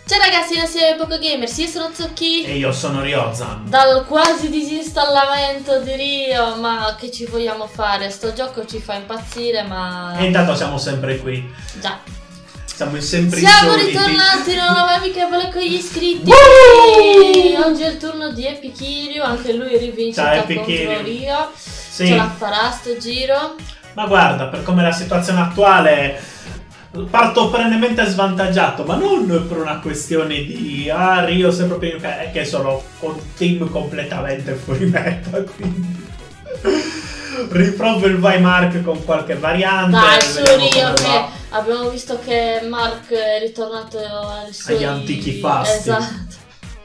Ciao ragazzi, noi siamo Poco Gamers, io sono Zocchi. E io sono Ryozan. Dal quasi disinstallamento di Rio, ma che ci vogliamo fare? Sto gioco ci fa impazzire, ma... E intanto siamo sempre qui. Già. Siamo sempre Siamo insoliti. ritornati nuova amichevole con gli iscritti. Oggi è il turno di Epikirio, anche lui rivincita contro Rio. Sì. Ce la farà sto giro. Ma guarda, per come è la situazione attuale, parto perennemente svantaggiato, ma non per una questione di Rio sempre più che sono un team completamente fuori meta, quindi riprovo il vai Mark con qualche variante. Dai, su Rio che abbiamo visto che Mark è ritornato agli antichi fasti. Esatto.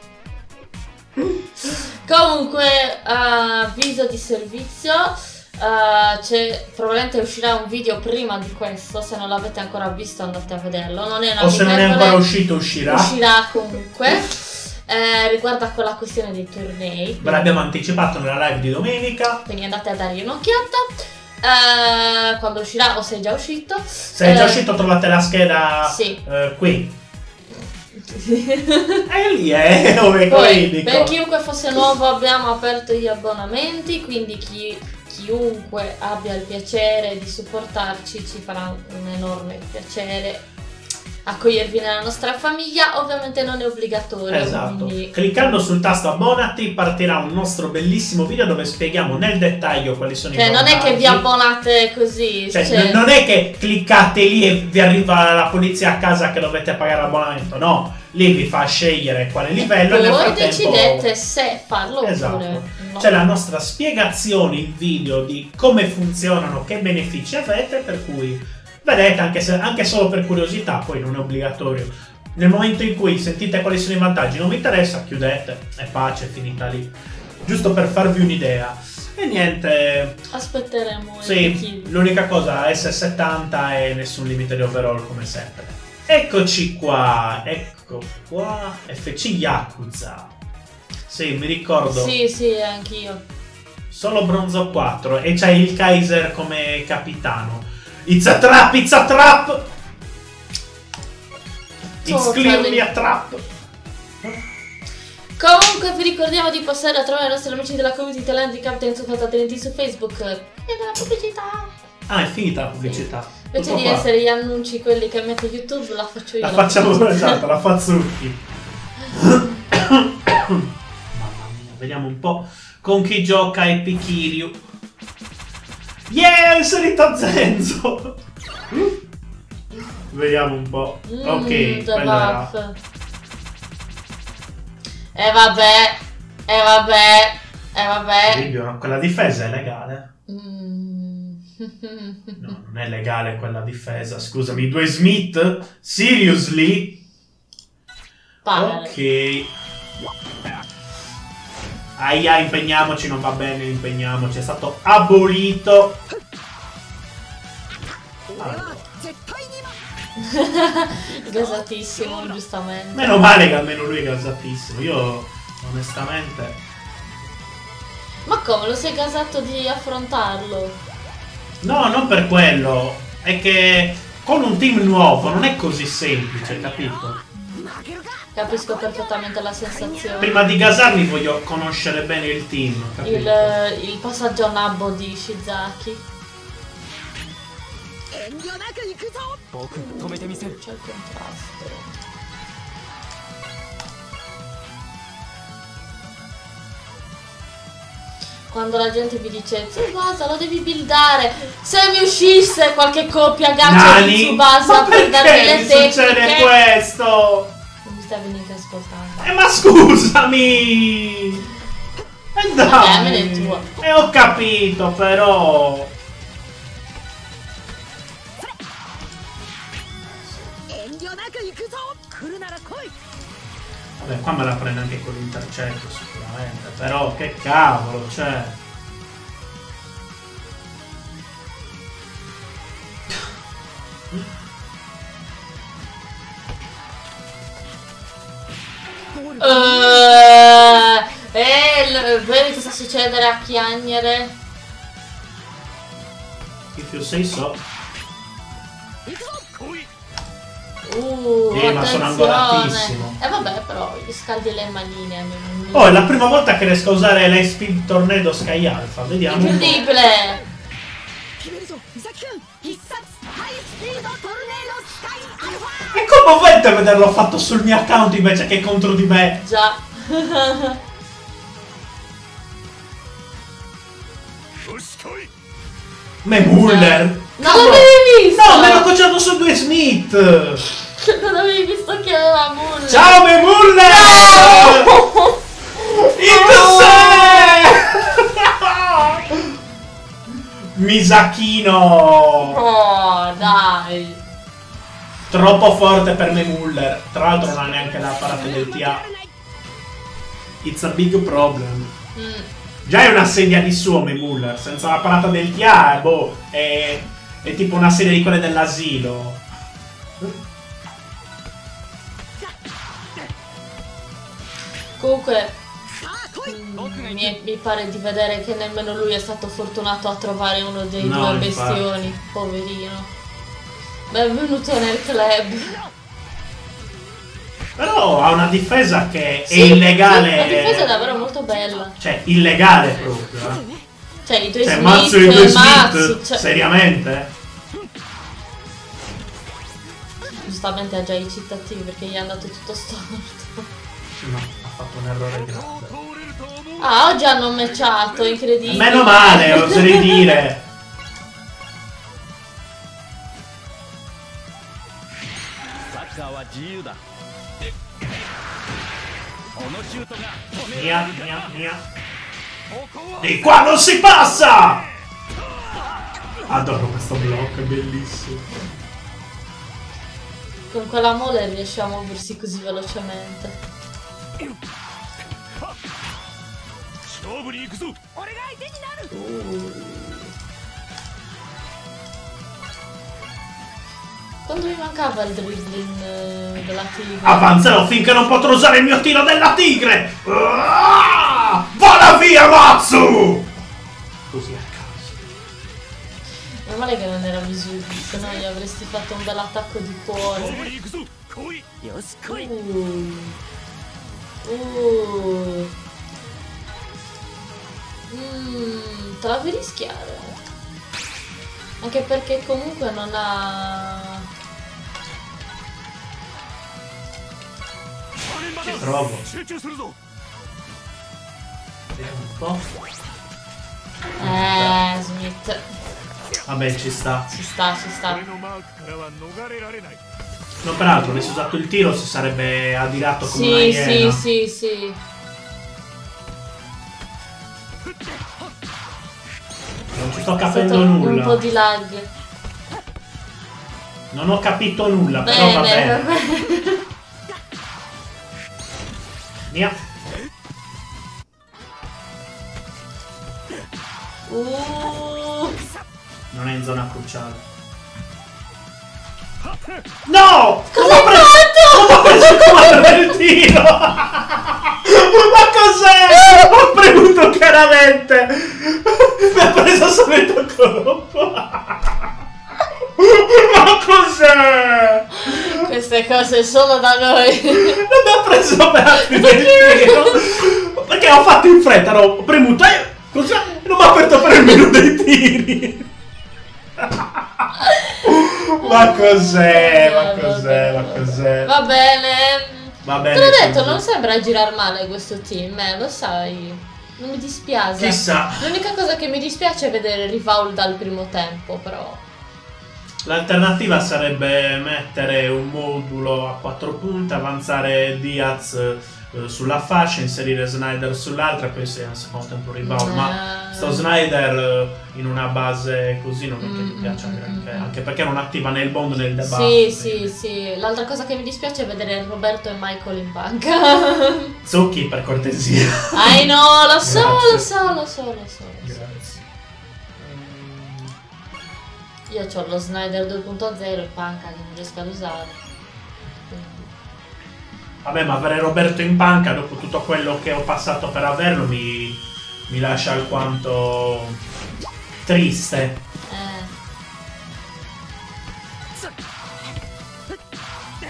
Comunque, avviso di servizio. Probabilmente uscirà un video prima di questo. Se non l'avete ancora visto andate a vederlo. Non è una o se non è ancora uscito uscirà comunque. Riguarda quella questione dei tornei. Ve l'abbiamo anticipato nella live di domenica, quindi andate a dargli un'occhiata quando uscirà, o se è già uscito. se è già uscito trovate la scheda. Sì. Qui. E lì è poi, per chiunque fosse nuovo abbiamo aperto gli abbonamenti, quindi chiunque abbia il piacere di supportarci ci farà un enorme piacere accogliervi nella nostra famiglia. Ovviamente non è obbligatorio. Esatto. Quindi... cliccando sul tasto abbonati partirà un nostro bellissimo video dove spieghiamo nel dettaglio quali sono i vantaggi. non è che vi abbonate così. Cioè, non è che cliccate lì e vi arriva la polizia a casa che dovete pagare l'abbonamento. No, lì vi fa scegliere quale livello e nel voi frattempo decidete se farlo esatto. oppure no. C'è la nostra spiegazione in video di come funzionano, che benefici avete, per cui vedete anche solo per curiosità, poi non è obbligatorio. Nel momento in cui sentite quali sono i vantaggi, non vi interessa, chiudete, è pace, è finita lì. Giusto per farvi un'idea. E niente. Aspetteremo. Sì, l'unica cosa, S70 e nessun limite di overall come sempre. Eccoci qua, ecco qua, FC Yakuza. Sì, mi ricordo. Sì, anch'io. Solo bronzo 4 e c'è il Kaiser come capitano. It's a trap, it's a trap! It's clearly a trap! Comunque vi ricordiamo di passare a trovare i nostri amici della community talenti Captain Talenti su Facebook e della pubblicità. Ah, è finita la pubblicità. Sì. Invece di essere gli annunci quelli che mette YouTube, la faccio io. La facciamo, esatto, la Fazzucchi. Mamma mia, vediamo un po' con chi gioca Epikirio. Yeah, è inserito Zenzo! Vediamo un po'. Ok, quello era. E vabbè. Video, quella difesa è legale? No, non è legale quella difesa. Scusami, 2 Smith? Seriously? Ok. Aia, impegniamoci, non va bene, impegniamoci. È stato abolito. Allora. Gasatissimo, giustamente. Meno male che almeno lui è gasatissimo. Io, onestamente... Ma come? Lo sei gasato di affrontarlo? No, non per quello. È che con un team nuovo non è così semplice, capito? Capisco perfettamente la sensazione. Prima di gasarmi voglio conoscere bene il team, capito? Il passaggio a nabbo di Shizaki. C'è il contrasto. Quando la gente vi dice Tsubasa lo devi buildare, se mi uscisse qualche coppia gacha di Tsubasa per darmi le tecniche. Succede questo? Non mi stai venendo ascoltando. Ma scusami! Dai! Ho capito, però. Vabbè, qua me la prende anche con l'intercetto sicuramente, però che cavolo, cioè. Vedi cosa succedere a chiagnere? If you say so. ma sono angolatissimo. Vabbè, però gli scaldi le manine. Oh, è la prima volta che riesco a usare l'Ice Speed Tornado Sky Alpha, vediamo. Incredibile! È commovente vederlo fatto sul mio account invece che contro di me. Già. Muller! Non l'avevi visto! No, me l'ho cocciato su 2 Smith! Non avevi visto che aveva Muller! Ciao Muller! No! Misachino! Oh, dai! Troppo forte per Muller. Tra l'altro non ha neanche la parata del TA. It's a big problem. Già è una sedia di suo Muller. Senza la parata del TA, boh, è tipo una sedia di quelle dell'asilo. Comunque mi pare di vedere che nemmeno lui è stato fortunato a trovare uno dei due bestioni. Poverino. Benvenuto nel club. Però ha una difesa che è illegale. La difesa è davvero molto bella. Cioè, illegale proprio. Cioè, i tuoi Smith, mazzo i due Smith, cioè... seriamente? Giustamente ha già i citativi perché gli è andato tutto storto. No, ha fatto un errore grave. Ah, oggi hanno matchato, incredibile. Meno male, oserei dire. Mia. Di qua non si passa! Adoro questo blocco, è bellissimo. Con quella mole riesce a muoversi così velocemente. Quando mi mancava il dribbling della tigre. Avanzerò finché non potrò usare il mio tiro della tigre! Vola via, Matsu! Così a caso. Meno male che non era visibile, se no gli avresti fatto un bel attacco di cuore. Te la vuoi rischiare? Anche perché comunque non ha... Ci provo. Vediamo un po'. Smith. Vabbè, ci sta. Ci sta. No, peraltro, avessi usato il tiro si sarebbe adirato come una iena. Sì. Non ci sto capendo nulla. Un po' di lag. Non ho capito nulla, però va bene. Mia. Non è in zona cruciale. No! Cosa hai fatto? Non ho preso il comando del tiro! Ma cos'è? Ho premuto chiaramente! Mi ha preso subito il colpo! Ma cos'è? Queste cose solo da noi. Non mi ha preso per aprire il tiro! Perché ho fatto in fretta, no? Ho premuto e cos'è? Non mi ha aperto per il menu dei tiri! Ma cos'è? Va bene. Va bene. Te l'ho detto, non sembra girar male questo team, lo sai. Non mi dispiace. Chissà. L'unica cosa che mi dispiace è vedere Rivaul dal primo tempo, però. L'alternativa sarebbe mettere un modulo a 4 punte, avanzare Diaz sulla fascia, inserire Snyder sull'altra e poi se al secondo tempo Rivaul. Ma sto Snyder in una base così non è che mi piace anche perché non attiva né il bond né il debuff. Sì. L'altra cosa che mi dispiace è vedere Roberto e Michael in panca. Zucchi, per cortesia. No, lo so. Grazie. Io ho lo Snyder 2.0 e panca che non riesco ad usare. Vabbè, ma avere Roberto in panca dopo tutto quello che ho passato per averlo mi lascia alquanto triste.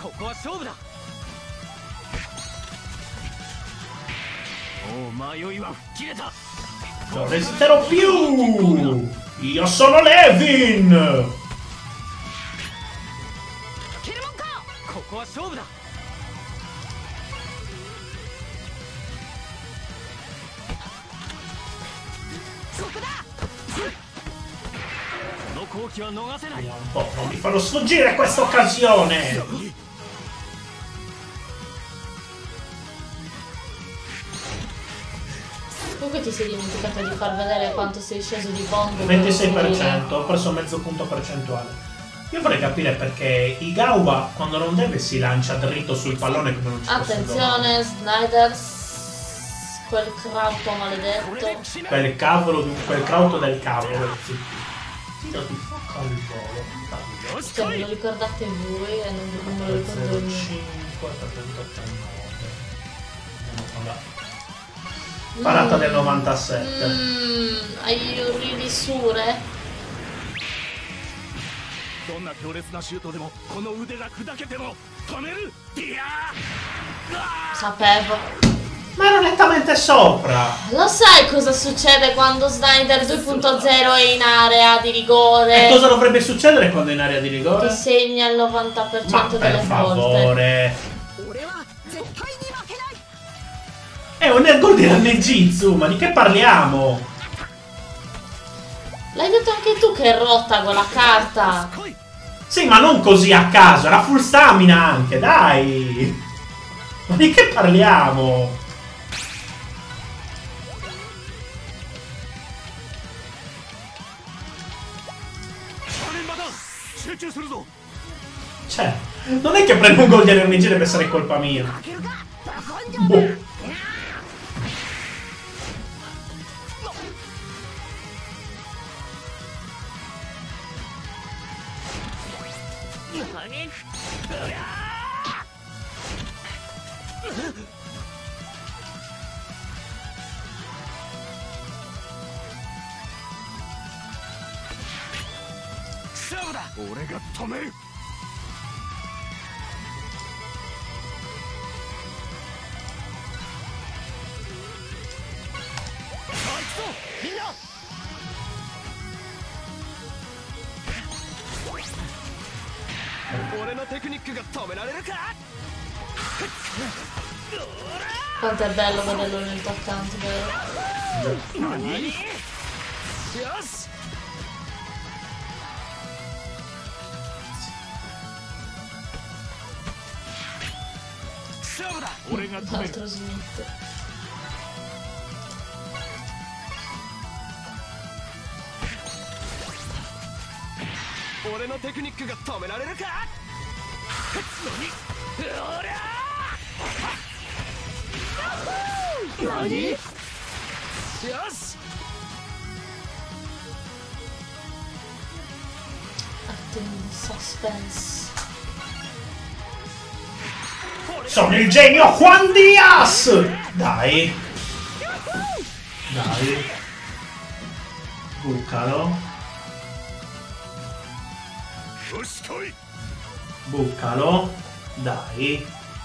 Non resisterò più! Io sono Levin! Vediamo un po', non mi farò sfuggire questa occasione! Comunque ti sei dimenticato di far vedere quanto sei sceso di bond. 26%, ho preso mezzo punto percentuale. Io vorrei capire perché Igawa quando non deve si lancia dritto sul pallone come non ci fosse Attenzione, Snyders. Quel crauto maledetto. quel cavolo, quel crauto del cavolo. Tiro di fuoco al volo. Cioè, ve lo ricordate voi e non me lo ricordo io. 5 per 29. Andiamo con la parata del 97. Are you really sure? Sapevo. Ma ero nettamente sopra. Lo sai cosa succede quando Snyder 2.0 è in area di rigore? E cosa dovrebbe succedere quando è in area di rigore? Ti segna il 90% Ma delle per volte. favore. È un air gol di Ranejitsu, ma di che parliamo? L'hai detto anche tu che è rotta quella carta. Sì, ma non così a caso, era full stamina anche, dai! Ma di che parliamo? Cioè, non è che prendo un gol di RNG deve essere colpa mia. Boh. Quanto è bello vederlo nel tuo account, vero? L'altro Smith. Acting suspense. Sono il genio Juan Diaz! Dai. Dai. Buccalo. Buccalo. Dai.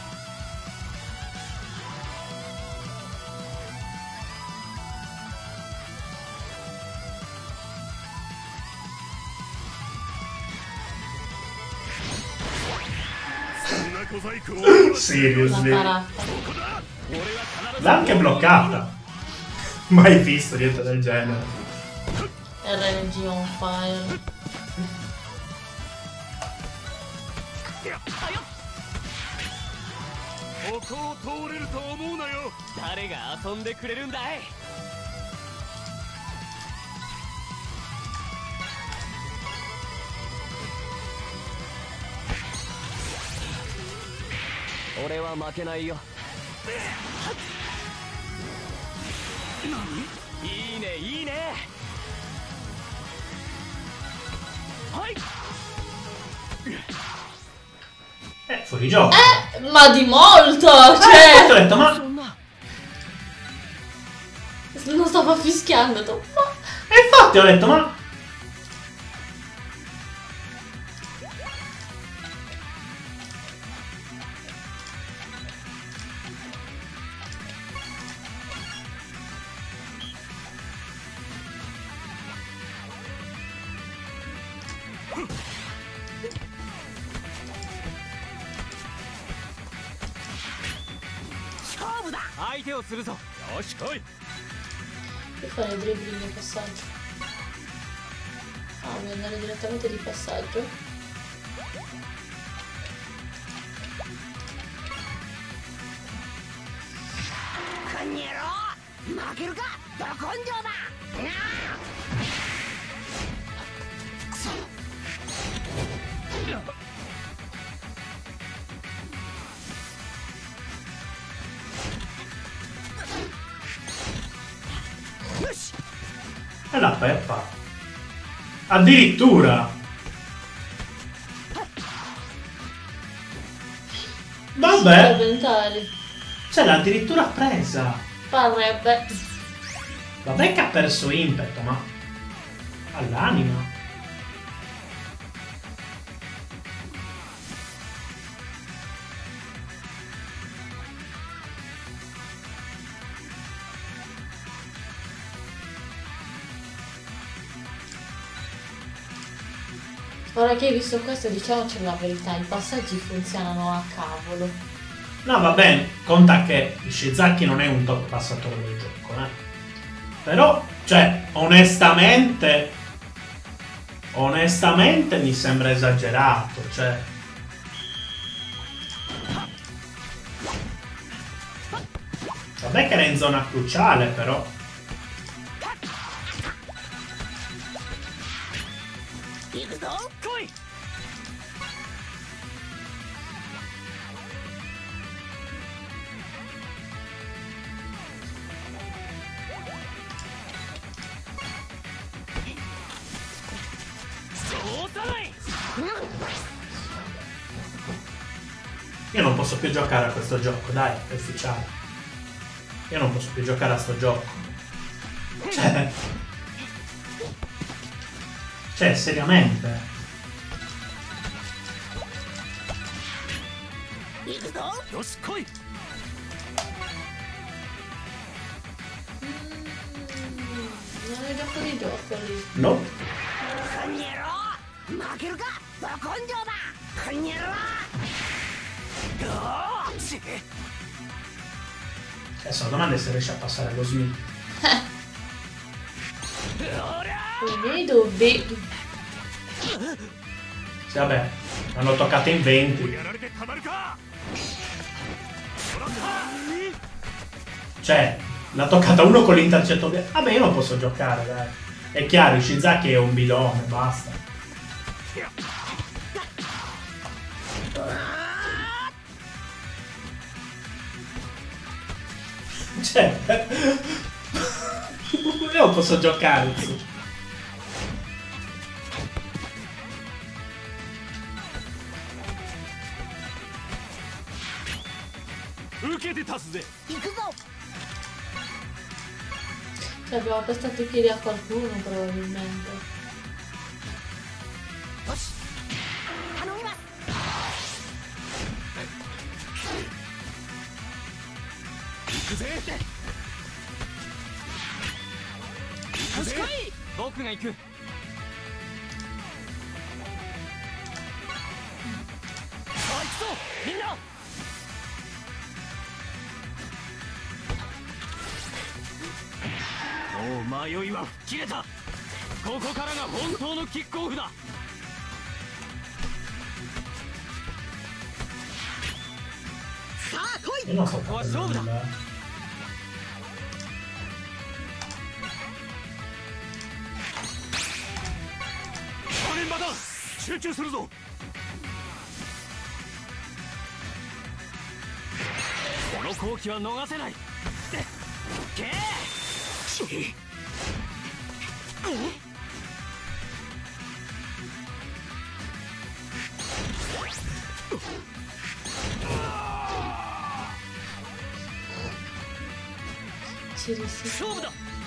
Seriously. La L'ha anche bloccata. Mai visto niente del genere. RNG on fire. Fuori gioco. Ma di molto! Ho Cioè, detto, ma... non stavo fischiando tu. E infatti ho detto, ma... Puoi fare dribbling e passaggio. Ah, vuoi andare direttamente di passaggio? E la Peppa. Addirittura. Vabbè. Elementari. Ce l'ha addirittura presa. Parrebbe. Vabbè che ha perso impeto, ma all'anima. Ora che hai visto questo, diciamoci la verità, i passaggi funzionano a cavolo. No, va bene, conta che Ishizaki non è un top passatore del gioco, Però, cioè, onestamente mi sembra esagerato, cioè. Vabbè che era in zona cruciale, però. Io non posso più giocare a questo gioco, dai, è ufficiale. Io non posso più giocare a sto gioco. Cioè, seriamente. Non è gioco di giochi. No. Adesso la domanda è se riesce a passare allo Smith. Quindi dubbi. Sì, vabbè, hanno toccato in 20. Cioè, l'ha toccata uno con l'intercetto. Vabbè, io non posso giocare, dai. È chiaro, Ishizaki è un bidone, basta. Cioè, io non posso giocare. Sì. Cioè, abbiamo pestato i piedi a qualcuno probabilmente. Io non so nulla. Ci risento.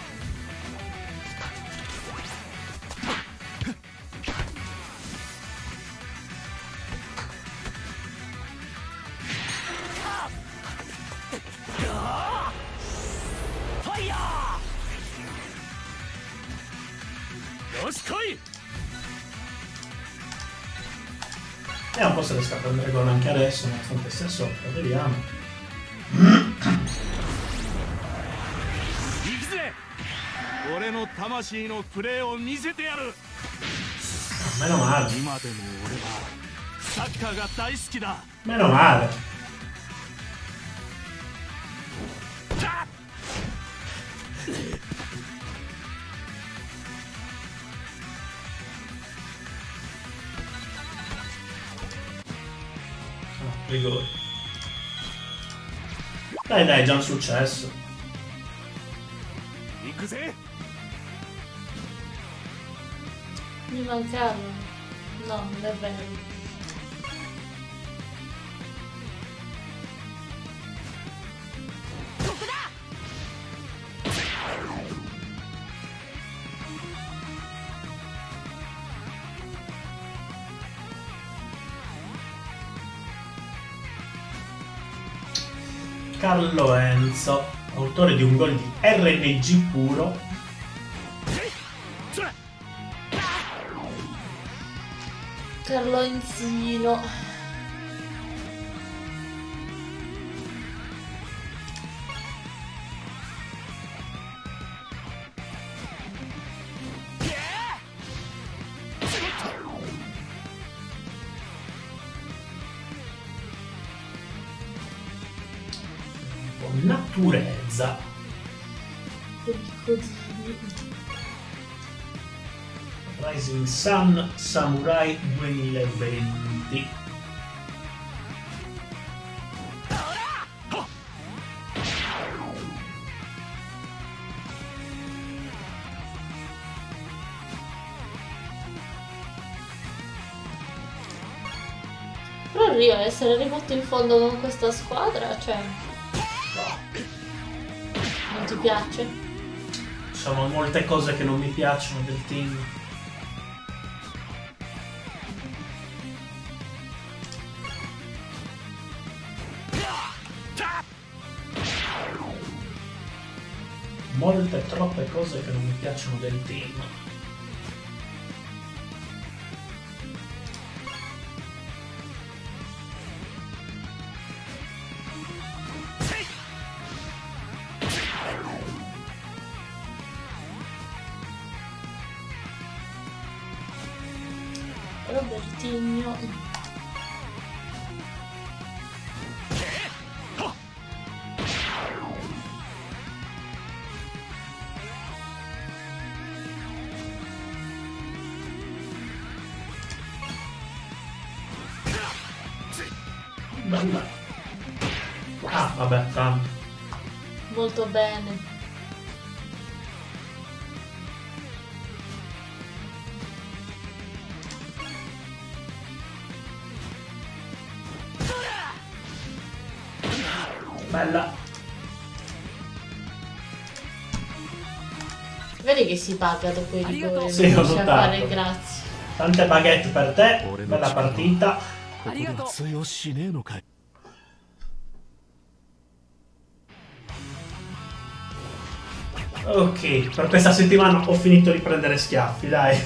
Un po' se riesco a prendere gol anche adesso, nonostante sia sopra, vediamo. Meno male. Meno male. Rigore. Dai, è già un successo. Mi mancava. No, non è vero. Carlo Enzo, autore di un gol di RNG puro. Carlo Enzino. Naturezza. Rising Sun Samurai 2020. Però Rio essere arrivato in fondo con questa squadra, cioè... Non ti piace? Ci sono molte cose che non mi piacciono del team. Molte, troppe cose che non mi piacciono del team. Robertinho. Bella. Ah, vabbè, tanto. Molto bene. Bella. Vedi che si paga dopo i rigori, sì, non ho riesce a notato. fare grazie. Tante baguette per te, bella partita. Ok, per questa settimana ho finito di prendere schiaffi, dai.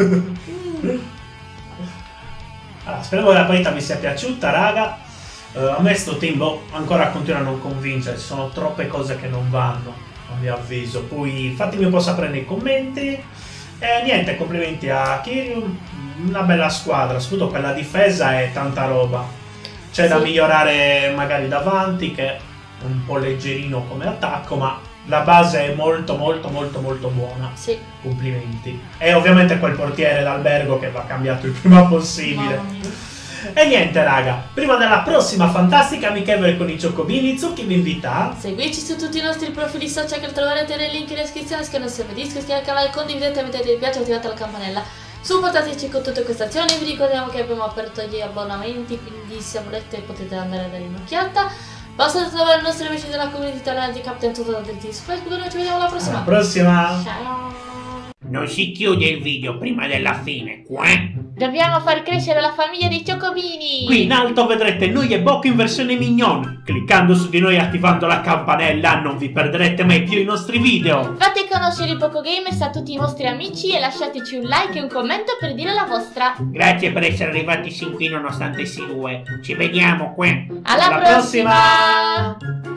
Allora, spero che la partita vi sia piaciuta, raga. A me sto team ancora continua a non convincere, ci sono troppe cose che non vanno, a mio avviso. Poi fatemi un po' sapere nei commenti. E niente, complimenti a Kiryu, una bella squadra, soprattutto per la difesa è tanta roba. C'è da migliorare magari davanti, che è un po' leggerino come attacco, ma la base è molto molto molto molto buona. Sì. Complimenti. E ovviamente quel portiere d'albergo che va cambiato il prima possibile. E niente raga, prima della prossima fantastica amichevole con i Cioccolini, Zucchi vi invita. Seguici su tutti i nostri profili social che troverete nei link in descrizione, schermo se vi iscrivetevi al canale, condividete, mettete mi piace e attivate la campanella. Supportateci con tutte queste azioni, vi ricordiamo che abbiamo aperto gli abbonamenti, quindi se volete potete andare a dare un'occhiata. Basta trovare i nostri amici della community italiana di Captain Total su Facebook e noi ci vediamo alla prossima. Alla prossima. Ciao. Non si chiude il video prima della fine, qua. Dobbiamo far crescere la famiglia dei Cioccolini. Qui in alto vedrete noi e Bocco in versione mignon. Cliccando su di noi e attivando la campanella non vi perderete mai più i nostri video. Fate conoscere il Poco Gamers a tutti i vostri amici e lasciateci un like e un commento per dire la vostra. Grazie per essere arrivati sin qui nonostante si due. Ci vediamo qua. Alla prossima!